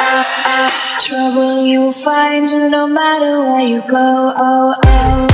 Trouble you'll find no matter where you go. Oh, oh.